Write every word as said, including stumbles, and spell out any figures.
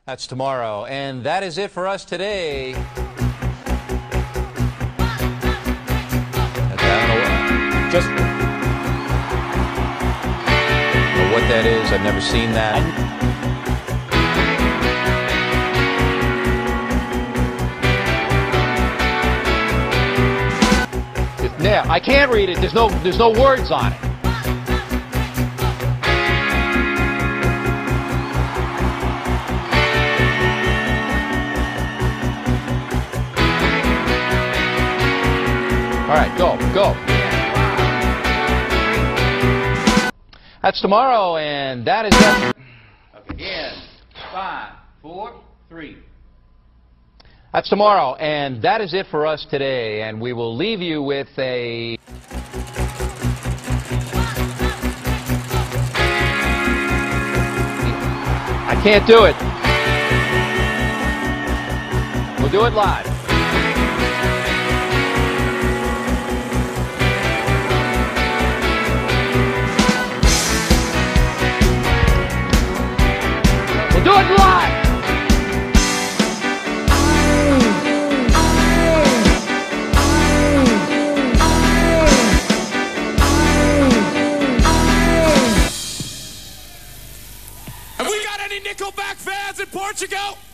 That's tomorrow. And that is it for us today. Just I don't know what that is. I've never seen that. Yeah, I can't read it. There's no there's no words on it. All right, go, go. That's tomorrow, and that is it. Okay, again. Five, four, three. That's tomorrow, and that is it for us today. And we will leave you with a... I can't do it. We'll do it live. Do it live! Have we got any Nickelback fans in Portugal?